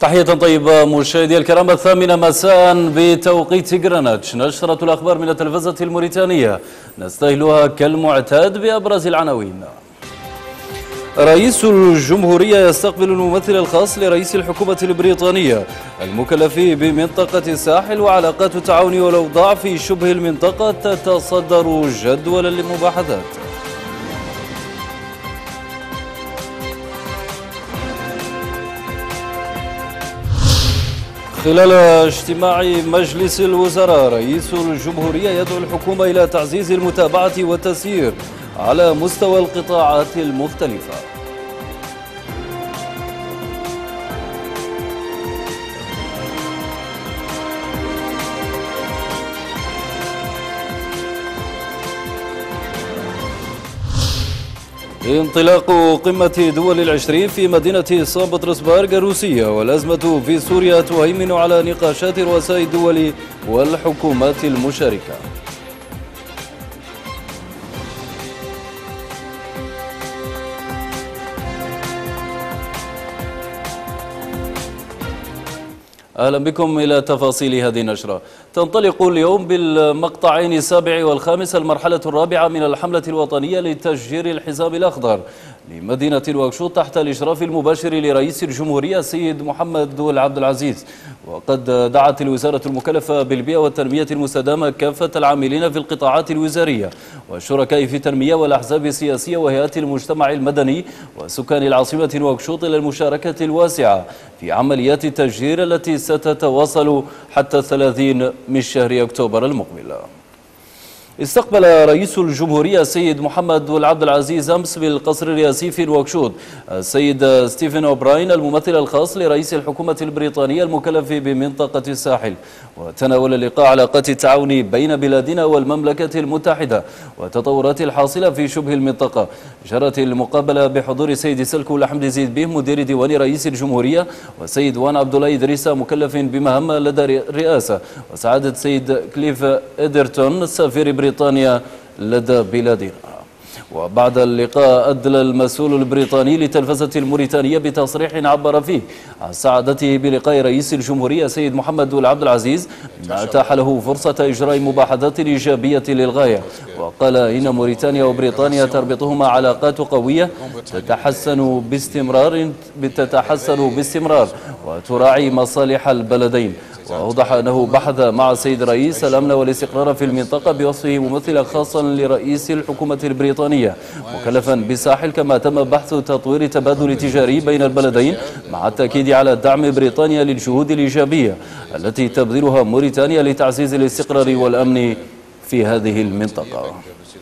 تحية طيبة مشاهدي الكرام، 8 مساء بتوقيت غرينتش، نشرة الأخبار من التلفزة الموريتانية نستهلها كالمعتاد بأبرز العناوين. رئيس الجمهورية يستقبل الممثل الخاص لرئيس الحكومة البريطانية المكلف بمنطقة الساحل، وعلاقات التعاون والأوضاع في شبه المنطقة تتصدر جدولا للمباحثات. خلال اجتماع مجلس الوزراء، رئيس الجمهورية يدعو الحكومة إلى تعزيز المتابعة والتسيير على مستوى القطاعات المختلفة. انطلاق قمة دول العشرين في مدينة سان بطرسبرغ الروسية، والأزمة في سوريا تهيمن على نقاشات رؤساء الدول والحكومات المشاركة. أهلا بكم إلى تفاصيل هذه النشرة. تنطلق اليوم بالمقطعين السابع والخامس المرحلة الرابعة من الحملة الوطنية لتشجير الحزام الأخضر لمدينة نواكشوط تحت الإشراف المباشر لرئيس الجمهورية السيد محمد عبد العزيز. وقد دعت الوزارة المكلفة بالبيئة والتنمية المستدامة كافة العاملين في القطاعات الوزارية والشركاء في التنمية والأحزاب السياسية وهيئات المجتمع المدني وسكان العاصمة نواكشوط إلى المشاركة الواسعة في عمليات التشجير التي ستتواصل حتى 30 من شهر أكتوبر المقبل. استقبل رئيس الجمهورية السيد محمد عبد العزيز أمس بالقصر الرئاسي في نواكشوط السيد ستيفن أوبراين الممثل الخاص لرئيس الحكومة البريطانية المكلف بمنطقة الساحل. وتناول اللقاء علاقات التعاون بين بلادنا والمملكة المتحدة والتطورات الحاصلة في شبه المنطقة. جرت المقابلة بحضور السيد سلكو لحمد زيد به مدير ديوان رئيس الجمهورية، والسيد وان عبد الله إدريس مكلف بمهمة لدى الرئاسة، وسعادة السيد كليف إدرتون سفير بريطانيا لدى بلادنا. وبعد اللقاء أدلى المسؤول البريطاني للتلفزة الموريتانية بتصريح عبر فيه عن سعادته بلقاء رئيس الجمهورية سيد محمد عبد العزيز، مما أتاح له فرصة إجراء مباحثات إيجابية للغاية. وقال إن موريتانيا وبريطانيا تربطهما علاقات قوية تتحسن باستمرار وتراعي مصالح البلدين. وأوضح أنه بحث مع السيد الرئيس الأمن والاستقرار في المنطقة بوصفه ممثلا خاصا لرئيس الحكومة البريطانية مكلفا بالساحل، كما تم بحث تطوير التبادل التجاري بين البلدين مع التأكيد على دعم بريطانيا للجهود الإيجابية التي تبذلها موريتانيا لتعزيز الاستقرار والأمن في هذه المنطقة.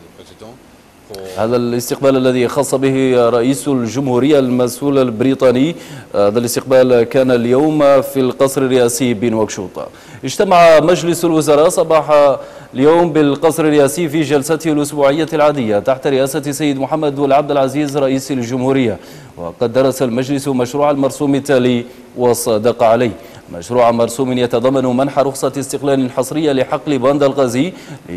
هذا الاستقبال الذي خص به رئيس الجمهورية المسؤول البريطاني، هذا الاستقبال كان اليوم في القصر الرئاسي بنواكشوط. اجتمع مجلس الوزراء صباح اليوم بالقصر الرئاسي في جلسته الأسبوعية العادية تحت رئاسة سيد محمد عبد العزيز رئيس الجمهورية. وقد درس المجلس مشروع المرسوم التالي وصادق عليه. مشروع مرسوم يتضمن منح رخصة استقلال حصرية لحقل باندا الغازي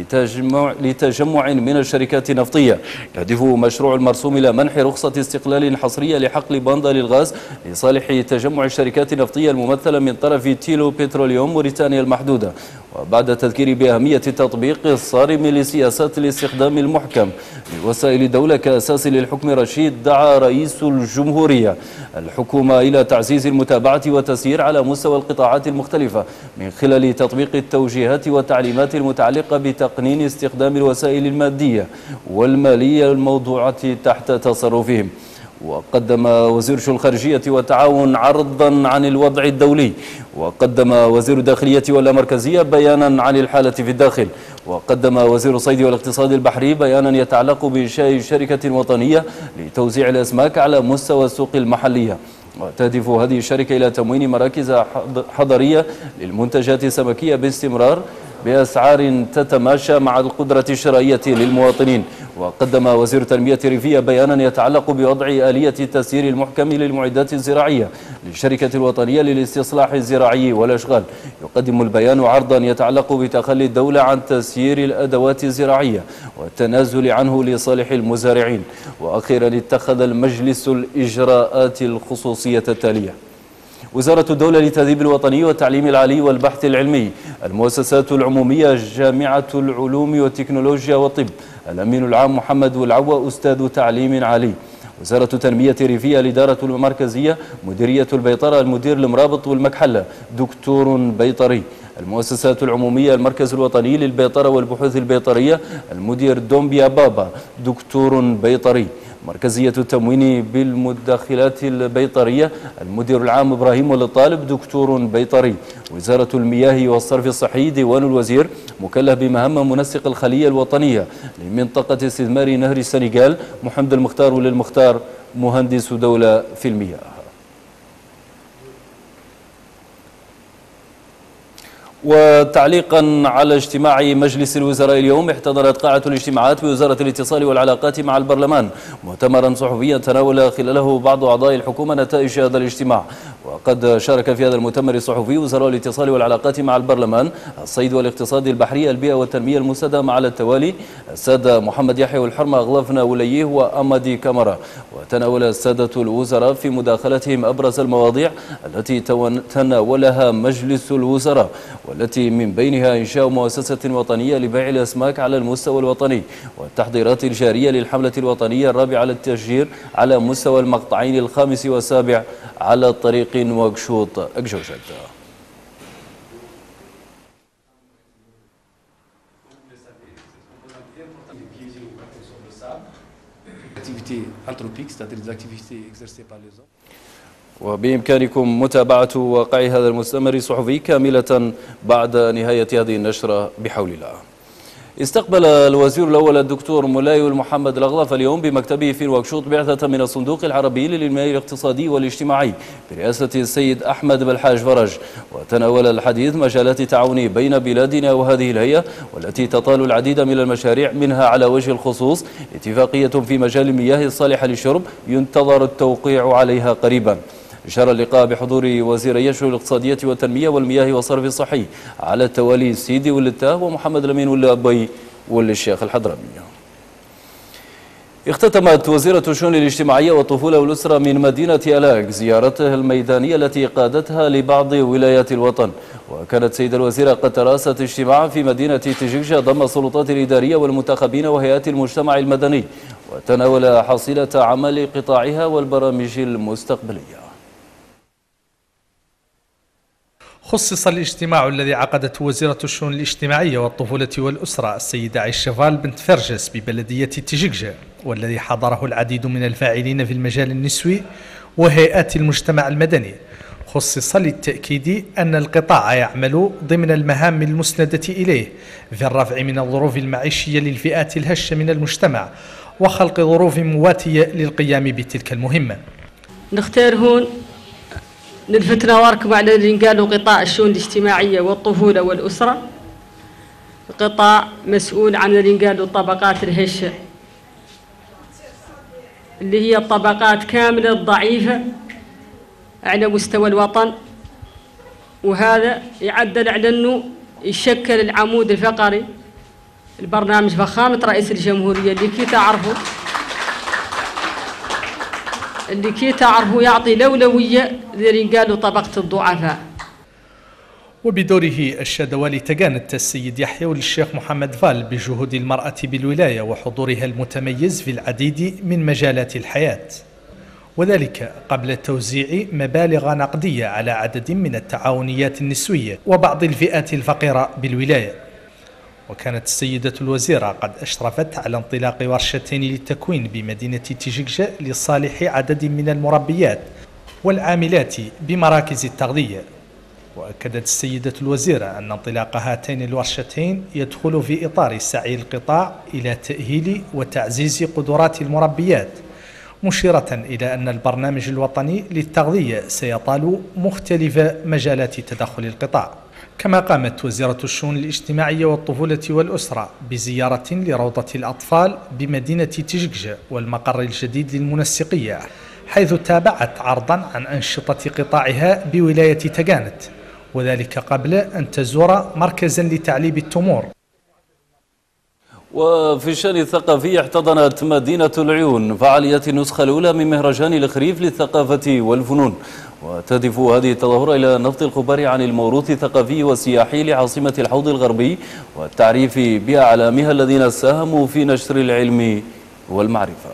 لتجمع من الشركات النفطية. يهدف مشروع المرسوم إلى منح رخصة استقلال حصرية لحقل باندا للغاز لصالح تجمع الشركات النفطية الممثلة من طرف تيلو بتروليوم موريتانيا المحدودة. وبعد التذكير بأهمية التطبيق الصارم لسياسات الاستخدام المحكم لوسائل الدولة كأساس للحكم الرشيد، دعا رئيس الجمهورية الحكومة إلى تعزيز المتابعة والتسيير على مستوى القطاعات المختلفة من خلال تطبيق التوجيهات والتعليمات المتعلقة بتقنين استخدام الوسائل المادية والمالية الموضوعة تحت تصرفهم. وقدم وزير الخارجية والتعاون عرضا عن الوضع الدولي، وقدم وزير الداخلية واللامركزية بيانا عن الحالة في الداخل، وقدم وزير الصيد والاقتصاد البحري بيانا يتعلق بإنشاء شركة وطنية لتوزيع الأسماك على مستوى السوق المحلية. وتهدف هذه الشركة إلى تموين مراكز حضرية للمنتجات السمكية باستمرار بأسعار تتماشى مع القدرة الشرائية للمواطنين. وقدم وزير التنمية الريفية بيانا يتعلق بوضع آلية التسيير المحكم للمعدات الزراعية للشركة الوطنية للاستصلاح الزراعي والأشغال. يقدم البيان عرضا يتعلق بتخلي الدولة عن تسيير الأدوات الزراعية والتنازل عنه لصالح المزارعين. وأخيرا اتخذ المجلس الإجراءات الخصوصية التالية: وزارة الدولة للتأديب الوطني والتعليم العالي والبحث العلمي، المؤسسات العمومية، جامعة العلوم والتكنولوجيا والطب، الأمين العام محمد والعوى أستاذ تعليم عالي، وزارة التنمية الريفية، الإدارة المركزية، مديرية البيطرة، المدير المرابط والمكحلة دكتور بيطري، المؤسسات العمومية، المركز الوطني للبيطرة والبحوث البيطرية، المدير دومبيا بابا دكتور بيطري، مركزية التموين بالمداخلات البيطرية، المدير العام إبراهيم والطالب دكتور بيطري، وزارة المياه والصرف الصحي، ديوان الوزير مكلف بمهام منسق الخلية الوطنية لمنطقة استثمار نهر السنغال محمد المختار وللمختار مهندس دولة في المياه. وتعليقا على اجتماع مجلس الوزراء اليوم، احتضنت قاعة الاجتماعات بوزارة الاتصال والعلاقات مع البرلمان مؤتمرا صحفيا تناول خلاله بعض أعضاء الحكومة نتائج هذا الاجتماع. وقد شارك في هذا المؤتمر الصحفي وزراء الاتصال والعلاقات مع البرلمان، الصيد والاقتصاد البحري، البيئة والتنمية المستدامة على التوالي، السادة محمد يحيى والحرمة أغلفنا وليه وأمدي كامرا. وتناول السادة الوزراء في مداخلتهم أبرز المواضيع التي تناولها مجلس الوزراء، والتي من بينها إنشاء مؤسسة وطنية لبيع الأسماك على المستوى الوطني، والتحضيرات الجارية للحملة الوطنية الرابعة للتشجير على مستوى المقطعين الخامس والسابع على طريق وكشوط أكجوجت. وبإمكانكم متابعة واقع هذا المؤتمر الصحفي كاملة بعد نهاية هذه النشرة بحول الله. استقبل الوزير الأول الدكتور مولاي محمد الأغلف اليوم بمكتبه في نواكشوط بعثة من الصندوق العربي للإنماء الاقتصادي والاجتماعي برئاسة السيد أحمد بالحاج فرج، وتناول الحديث مجالات التعاون بين بلادنا وهذه الهيئة، والتي تطال العديد من المشاريع، منها على وجه الخصوص اتفاقية في مجال المياه الصالحة للشرب ينتظر التوقيع عليها قريبا. أشار اللقاء بحضور وزيري الشؤون الاقتصادية والتنمية والمياه والصرف الصحي على التوالي سيدي ولتاه ومحمد الأمين والأبي والشيخ الحضرمي. اختتمت وزيرة الشؤون الاجتماعية والطفولة والأسرة من مدينة ألاك زيارتها الميدانية التي قادتها لبعض ولايات الوطن. وكانت سيدة الوزيرة قد ترأست اجتماعا في مدينة تجيجة ضم السلطات الإدارية والمنتخبين وهيئات المجتمع المدني، وتناول حصيلة عمل قطاعها والبرامج المستقبلية. خصص الاجتماع الذي عقدته وزيرة الشؤون الاجتماعية والطفولة والأسرة السيدة عيشفال بنت فرجس ببلدية تجيجة، والذي حضره العديد من الفاعلين في المجال النسوي وهيئات المجتمع المدني، خصص للتأكيد أن القطاع يعمل ضمن المهام المسندة إليه في الرفع من الظروف المعيشية للفئات الهشة من المجتمع وخلق ظروف مواتية للقيام بتلك المهمة. نختار هون نلفت نظركم على اللي قالوا قطاع الشؤون الاجتماعية والطفولة والأسرة، قطاع مسؤول عن اللي قالوا الطبقات الهشة، اللي هي الطبقات كاملة الضعيفة على مستوى الوطن، وهذا يعدل على أنه يشكل العمود الفقري البرنامج فخامة رئيس الجمهورية اللي كي تعرفوا يعطي الأولوية اللي قالوا طبقة الضعفاء. وبدوره أشاد والي تقانت السيد يحيى والشيخ محمد فال بجهود المرأة بالولاية وحضورها المتميز في العديد من مجالات الحياة، وذلك قبل توزيع مبالغ نقدية على عدد من التعاونيات النسوية وبعض الفئات الفقيرة بالولاية. وكانت السيدة الوزيرة قد أشرفت على انطلاق ورشتين للتكوين بمدينة تجيجة لصالح عدد من المربيات والعاملات بمراكز التغذية. وأكدت السيدة الوزيرة أن انطلاق هاتين الورشتين يدخل في إطار سعي القطاع إلى تأهيل وتعزيز قدرات المربيات، مشيرة إلى أن البرنامج الوطني للتغذية سيطال مختلف مجالات تدخل القطاع. كما قامت وزيرة الشؤون الاجتماعية والطفولة والأسرة بزيارة لروضة الأطفال بمدينة تجيجة والمقر الجديد للمنسقية، حيث تابعت عرضا عن أنشطة قطاعها بولاية تقانت، وذلك قبل أن تزور مركزا لتعليب التمور. وفي الشأن الثقافي احتضنت مدينة العيون فعالية النسخة الأولى من مهرجان الخريف للثقافة والفنون، وتهدف هذه التظاهرة إلى نفض الغبار عن الموروث الثقافي والسياحي لعاصمة الحوض الغربي والتعريف بأعلامها الذين ساهموا في نشر العلم والمعرفة.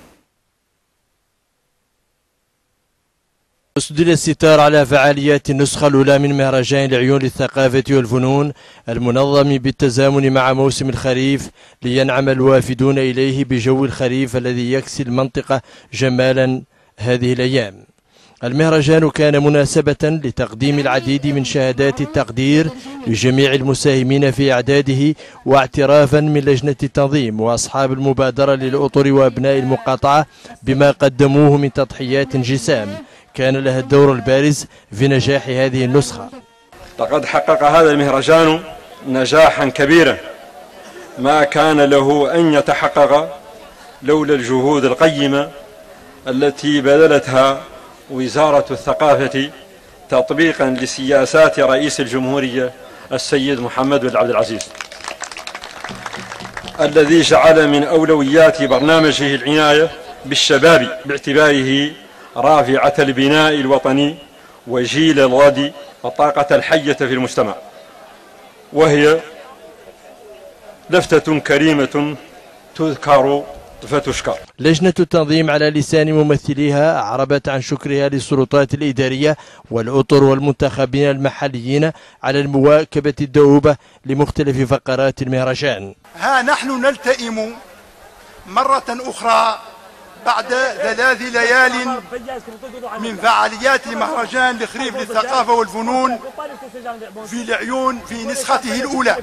أسدل الستار على فعاليات النسخة الأولى من مهرجان العيون للثقافة والفنون المنظم بالتزامن مع موسم الخريف لينعم الوافدون إليه بجو الخريف الذي يكسي المنطقة جمالا هذه الأيام. المهرجان كان مناسبة لتقديم العديد من شهادات التقدير لجميع المساهمين في إعداده واعترافا من لجنة التنظيم وأصحاب المبادرة للأطر وأبناء المقاطعة بما قدموه من تضحيات جسام كان لها الدور البارز في نجاح هذه النسخة. لقد حقق هذا المهرجان نجاحا كبيرا ما كان له أن يتحقق لولا الجهود القيمة التي بذلتها وزارة الثقافة تطبيقا لسياسات رئيس الجمهورية السيد محمد بن عبد العزيز، الذي جعل من أولويات برنامجه العناية بالشباب باعتباره رافعة البناء الوطني وجيل الغد والطاقة الحية في المجتمع، وهي لفتة كريمة تذكر فتشكر. لجنة التنظيم على لسان ممثليها أعربت عن شكرها للسلطات الإدارية والأطر والمنتخبين المحليين على المواكبة الدؤوبة لمختلف فقرات المهرجان. ها نحن نلتئم مرة أخرى بعد 3 ليال من فعاليات مهرجان الخريف للثقافة والفنون في العيون في نسخته الأولى،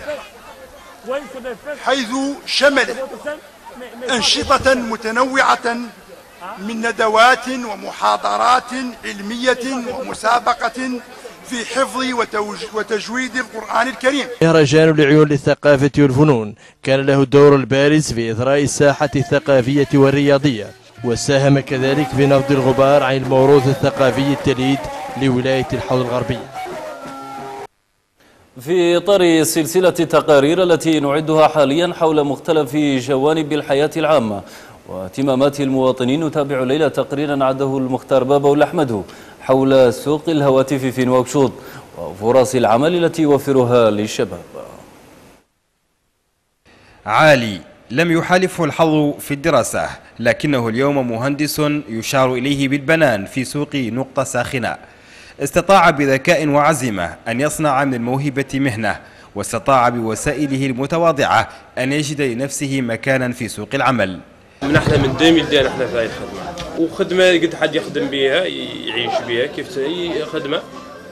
حيث شملت أنشطة متنوعة من ندوات ومحاضرات علمية ومسابقة في حفظ وتجويد القرآن الكريم. مهرجان العيون للثقافة والفنون كان له الدور البارز في إثراء الساحة الثقافية والرياضية، وساهم كذلك في نفض الغبار عن الموروث الثقافي التليد لولاية الحوض الغربي. في إطار سلسلة التقارير التي نعدها حاليا حول مختلف جوانب الحياة العامة واهتمامات المواطنين، نتابع الليلة تقريرا عده المختار بابا الأحمد حول سوق الهواتف في نواكشوط وفرص العمل التي يوفرها للشباب. عالي لم يحالفه الحظ في الدراسة، لكنه اليوم مهندس يشار إليه بالبنان في سوق نقطة ساخنة. استطاع بذكاء وعزيمة أن يصنع من الموهبة مهنة، واستطاع بوسائله المتواضعة أن يجد لنفسه مكانا في سوق العمل. من احنا من 2000 احنا في هذه الخدمة، وخدمة قد حد يخدم بها يعيش بها كيف هي خدمة.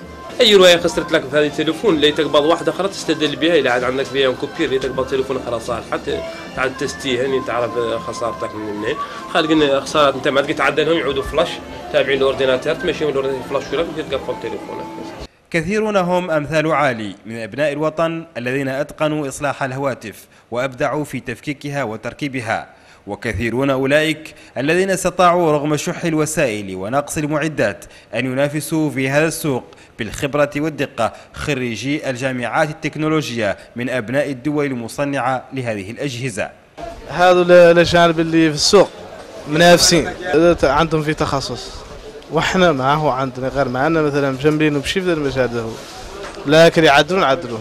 أي رواية خسرت لك في هذه التليفون اللي تقبض واحدة أخرى تستدل بها، إذا عندك فيها كوبير اللي تقبض تليفون أخرى صالحة تعال تستيها يعني تعرف خسارتك من خالقين خسارات أنت ما تقدر تعدلهم يعودوا فلاش تابعين الأورديناتور تمشيهم الأورديناتور فلاش كلها وتقفل تليفونك. كثيرون هم أمثال عالي من أبناء الوطن الذين أتقنوا إصلاح الهواتف وأبدعوا في تفكيكها وتركيبها، وكثيرون أولئك الذين استطاعوا رغم شح الوسائل ونقص المعدات أن ينافسوا في هذا السوق بالخبرة والدقة خريجي الجامعات التكنولوجية من أبناء الدول المصنعة لهذه الأجهزة. هذا الأجانب اللي في السوق منافسين عندهم في تخصص، وإحنا معه عندنا غير معنا مثلا مجملين بشي في المجال هذا، لكن يعدلون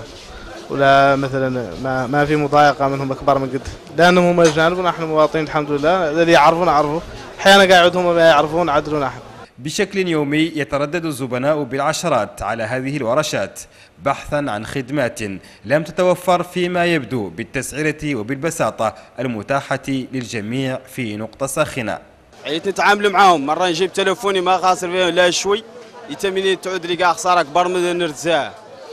ولا مثلا ما في مضايقة منهم أكبر من قد، لأنهم هم أجانب ونحن مواطنين الحمد لله، اللي يعرفون عرفوا، أحيانا قاعد هم ما يعرفون عدلون احنا. بشكل يومي يتردد الزبناء بالعشرات على هذه الورشات بحثا عن خدمات لم تتوفر فيما يبدو بالتسعيرة وبالبساطة المتاحة للجميع في نقطة ساخنة. عيت نتعامل معاهم، مرة نجيب تلفوني ما خاسر فيه لا شوي، يتمني تعود لي كاع خسارة أكبر من نرتزاع،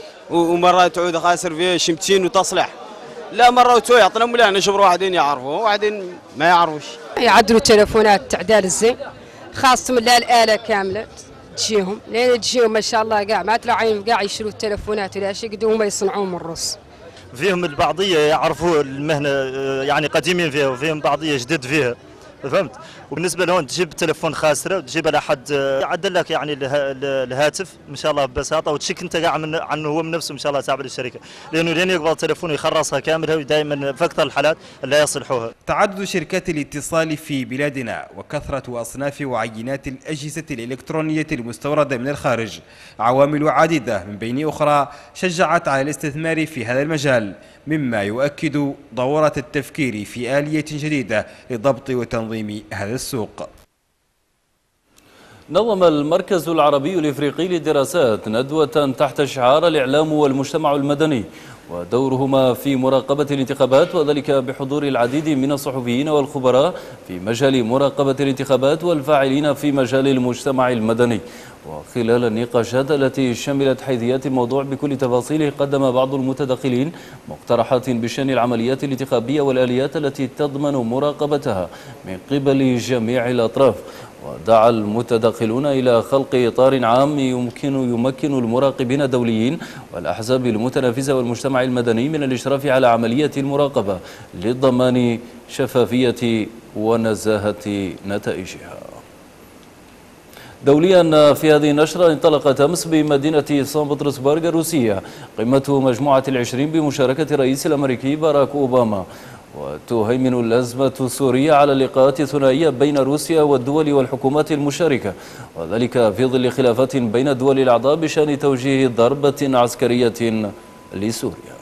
ومرة تعود خاسر فيه شمتين وتصلح، لا مرة وتو يعطينا ولا نجبر واحدين يعرفوا وواحدين ما يعرفوش. يعدلوا التلفونات تعدال الزين، خاصة لا الآلة كاملة تجيهم، لين تجيهم ما شاء الله كاع ما تلاقيهم كاع يشروا التلفونات ولا شيء قدوا هما يصنعوهم من الرص. فيهم البعضية يعرفوا المهنة يعني قديمين فيها، وفيهم بعضية جدد فيها، فهمت؟ وبالنسبه لهون تجيب تليفون خاسره وتجيب لحد يعدل لك يعني الهاتف ان شاء الله ببساطه، وتشيك انت قاعد عنه هو من نفسه ان شاء الله تابع للشركه، لانه لين يقبل تليفونه يخرصها كامله ودائما في اكثر الحالات اللي يصلحوها. تعدد شركات الاتصال في بلادنا وكثره اصناف وعينات الاجهزه الالكترونيه المستورده من الخارج عوامل عديده من بين اخرى شجعت على الاستثمار في هذا المجال، مما يؤكد ضرورة التفكير في آلية جديدة لضبط وتنظيم هذا السوق. نظم المركز العربي الإفريقي للدراسات ندوة تحت شعار الإعلام والمجتمع المدني ودورهما في مراقبة الانتخابات، وذلك بحضور العديد من الصحفيين والخبراء في مجال مراقبة الانتخابات والفاعلين في مجال المجتمع المدني. وخلال النقاشات التي شملت حيثيات الموضوع بكل تفاصيله، قدم بعض المتدخلين مقترحات بشأن العمليات الانتخابية والآليات التي تضمن مراقبتها من قبل جميع الأطراف. ودعا المتدخلون إلى خلق إطار عام يمكن المراقبين الدوليين والأحزاب المتنافسة والمجتمع المدني من الإشراف على عملية المراقبة لضمان شفافية ونزاهة نتائجها. دوليا في هذه النشرة، انطلقت أمس بمدينة سان بطرسبرغ الروسية قمة مجموعة العشرين بمشاركة الرئيس الأمريكي باراك أوباما. وتهيمن الأزمة السورية على اللقاءات الثنائية بين روسيا والدول والحكومات المشاركة، وذلك في ظل خلافات بين الدول الأعضاء بشأن توجيه ضربة عسكرية لسوريا.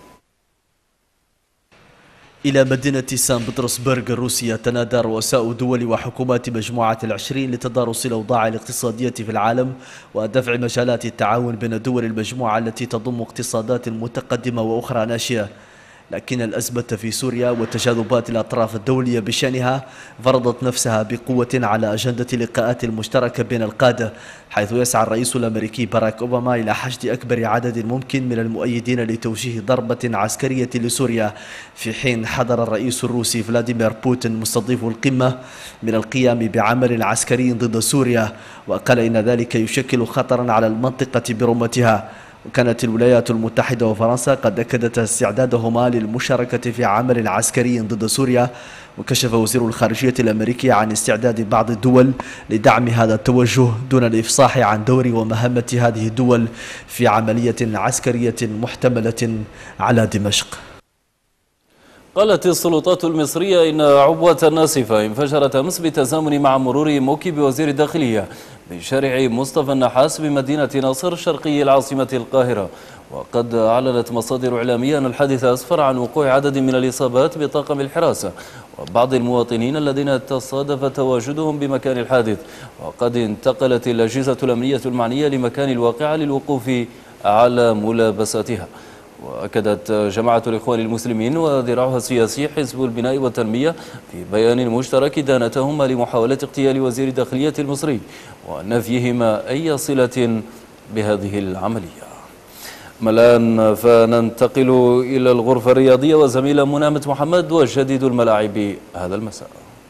إلى مدينة سان بطرسبرغ الروسية تنادى رؤساء دول وحكومات مجموعة العشرين لتدارس الأوضاع الاقتصادية في العالم ودفع مجالات التعاون بين دول المجموعة التي تضم اقتصادات متقدمة وأخرى ناشئة. لكن الأزمة في سوريا وتجاذبات الأطراف الدولية بشأنها فرضت نفسها بقوة على أجندة اللقاءات المشتركة بين القادة، حيث يسعى الرئيس الأمريكي باراك أوباما إلى حشد أكبر عدد ممكن من المؤيدين لتوجيه ضربة عسكرية لسوريا، في حين حذر الرئيس الروسي فلاديمير بوتين مستضيف القمة من القيام بعمل عسكري ضد سوريا، وقال إن ذلك يشكل خطرا على المنطقة برمتها. وكانت الولايات المتحدة وفرنسا قد أكدتا استعدادهما للمشاركة في عمل عسكري ضد سوريا. وكشف وزير الخارجية الأمريكي عن استعداد بعض الدول لدعم هذا التوجه دون الإفصاح عن دور ومهمة هذه الدول في عملية عسكرية محتملة على دمشق. قالت السلطات المصرية إن عبوة ناسفة انفجرت أمس بالتزامن مع مرور موكب وزير الداخلية بشارع مصطفى النحاس بمدينة ناصر شرقي العاصمة القاهرة. وقد أعلنت مصادر إعلامية أن الحادث أسفر عن وقوع عدد من الإصابات بطاقم الحراسة وبعض المواطنين الذين تصادف تواجدهم بمكان الحادث. وقد انتقلت الأجهزة الأمنية المعنية لمكان الواقعة للوقوف على ملابساتها. وأكدت جماعة الإخوان المسلمين وذراعها السياسي حزب البناء والتنمية في بيان مشترك دانتهما لمحاولة اغتيال وزير الداخلية المصري ونفيهما أي صلة بهذه العملية. الآن فننتقل إلى الغرفة الرياضية وزميلة منامة محمد وجديد الملاعب هذا المساء.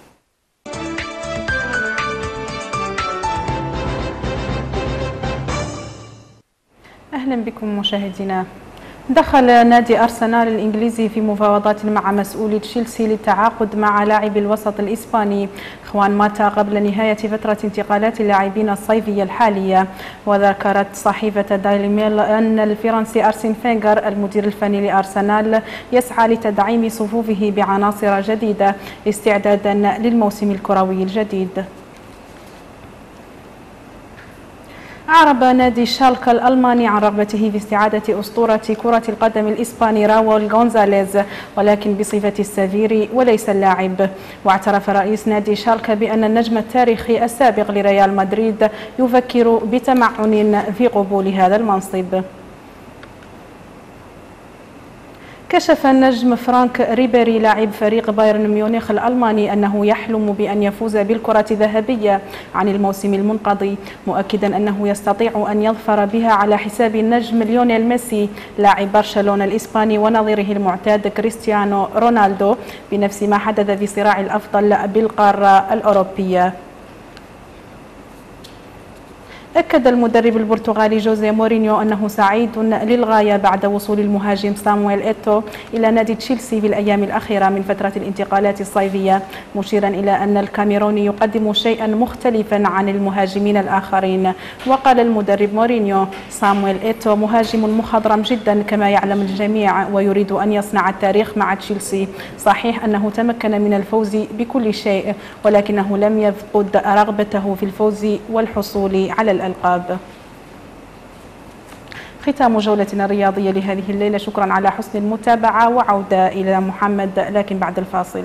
أهلا بكم مشاهدينا. دخل نادي أرسنال الإنجليزي في مفاوضات مع مسؤولي تشيلسي للتعاقد مع لاعب الوسط الإسباني خوان ماتا قبل نهاية فترة انتقالات اللاعبين الصيفية الحالية. وذكرت صحيفة دايلي ميل أن الفرنسي أرسين فينغر المدير الفني لأرسنال يسعى لتدعيم صفوفه بعناصر جديدة استعدادا للموسم الكروي الجديد. أعرب نادي شالكة الألماني عن رغبته في استعادة أسطورة كرة القدم الإسباني راول غونزاليز، ولكن بصفة السفير وليس اللاعب. واعترف رئيس نادي شالكة بأن النجم التاريخي السابق لريال مدريد يفكر بتمعن في قبول هذا المنصب. كشف النجم فرانك ريبيري لاعب فريق بايرن ميونخ الألماني أنه يحلم بأن يفوز بالكرة الذهبية عن الموسم المنقضي، مؤكدا أنه يستطيع أن يظفر بها على حساب النجم ليونيل ميسي لاعب برشلونة الإسباني ونظيره المعتاد كريستيانو رونالدو بنفس ما حدث في صراع الأفضل بالقارة الأوروبية. أكد المدرب البرتغالي جوزيه مورينيو أنه سعيد للغاية بعد وصول المهاجم سامويل إيتو إلى نادي تشيلسي في الأيام الأخيرة من فترة الانتقالات الصيفية، مشيرا إلى أن الكاميروني يقدم شيئا مختلفا عن المهاجمين الآخرين. وقال المدرب مورينيو: سامويل إيتو مهاجم مخضرم جدا كما يعلم الجميع، ويريد أن يصنع التاريخ مع تشيلسي. صحيح أنه تمكن من الفوز بكل شيء، ولكنه لم يفقد رغبته في الفوز والحصول على الألقاب. ختام جولتنا الرياضية لهذه الليلة، شكرا على حسن المتابعة، وعودة إلى محمد لكن بعد الفاصل.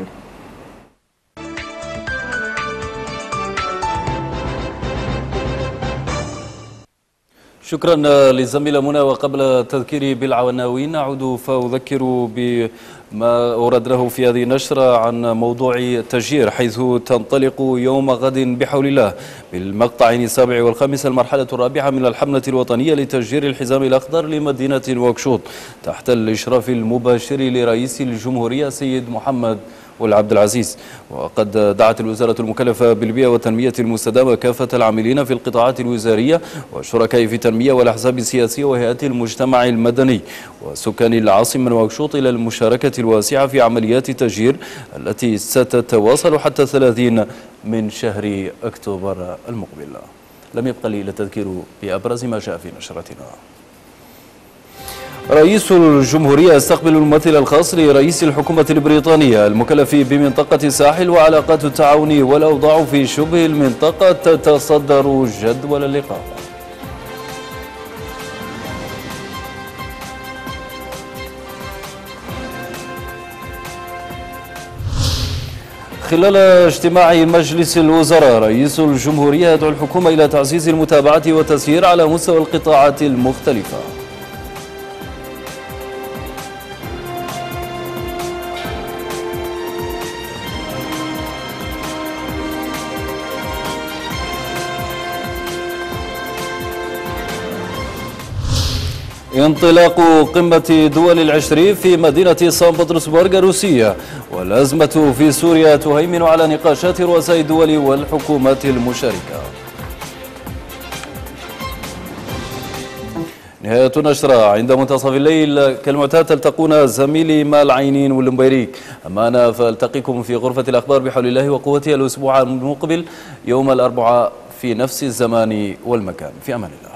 شكرا للزميلة منى. وقبل التذكير بالعناوين نعود فأذكر بما أوردناه في هذه النشرة عن موضوع التشجير، حيث تنطلق يوم غد بحول الله بالمقطعين السابع والخامس المرحلة الرابعة من الحملة الوطنية لتشجير الحزام الأخضر لمدينة نواكشوط تحت الإشراف المباشر لرئيس الجمهورية سيد محمد والعبد العزيز. وقد دعت الوزارة المكلفة بالبيئة والتنمية المستدامة كافة العاملين في القطاعات الوزارية والشركاء في التنمية والأحزاب السياسية وهيئات المجتمع المدني وسكان العاصمة نواكشوط إلى المشاركة الواسعة في عمليات التشجير التي ستتواصل حتى 30 من شهر أكتوبر المقبل. لم يبقى لي إلا التذكير بأبرز ما جاء في نشرتنا. رئيس الجمهورية يستقبل الممثل الخاص لرئيس الحكومة البريطانية المكلف بمنطقة الساحل، وعلاقات التعاون والأوضاع في شبه المنطقة تتصدر جدول اللقاء. خلال اجتماع مجلس الوزراء رئيس الجمهورية يدعو الحكومة إلى تعزيز المتابعة والتسيير على مستوى القطاعات المختلفة. انطلاق قمة دول العشرين في مدينة سان بطرسبرغ الروسية، والأزمة في سوريا تهيمن على نقاشات رؤساء الدول والحكومات المشاركة. نهاية النشرة عند منتصف الليل كالمعتاد تلتقون زميلي مال عينين والمبيريك، أما أنا فألتقيكم في غرفة الأخبار بحول الله وقوته الأسبوع المقبل يوم الأربعاء في نفس الزمان والمكان. في أمان الله.